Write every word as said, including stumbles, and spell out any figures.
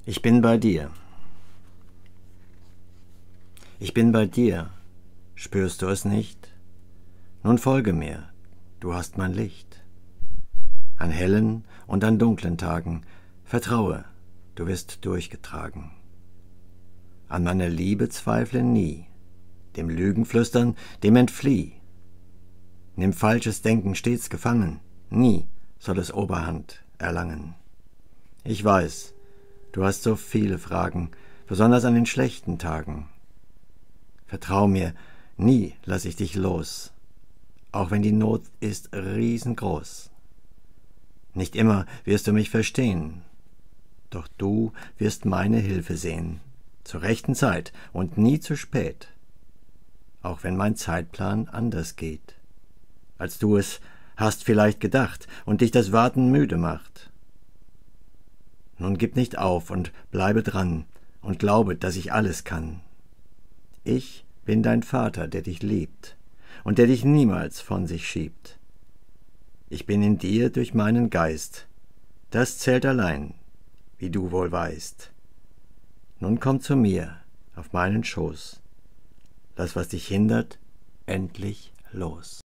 Ich bin bei dir. Ich bin bei dir. Spürst du es nicht? Nun folge mir, du hast mein Licht. An hellen und an dunklen Tagen vertraue, du wirst durchgetragen. An meine Liebe zweifle nie, dem Lügenflüstern, dem entflieh. Nimm falsches Denken stets gefangen, nie soll es Oberhand erlangen. Ich weiß, du hast so viele Fragen, besonders an den schlechten Tagen. Vertrau mir, nie lass ich dich los, auch wenn die Not ist riesengroß. Nicht immer wirst du mich verstehen, doch du wirst meine Hilfe sehen, zur rechten Zeit und nie zu spät, auch wenn mein Zeitplan anders geht, als du es hast vielleicht gedacht und dich das Warten müde macht. Nun gib nicht auf und bleibe dran und glaube, dass ich alles kann. Ich bin dein Vater, der dich liebt und der dich niemals von sich schiebt. Ich bin in dir durch meinen Geist, das zählt allein, wie du wohl weißt. Nun komm zu mir auf meinen Schoß, lass, was dich hindert, endlich los.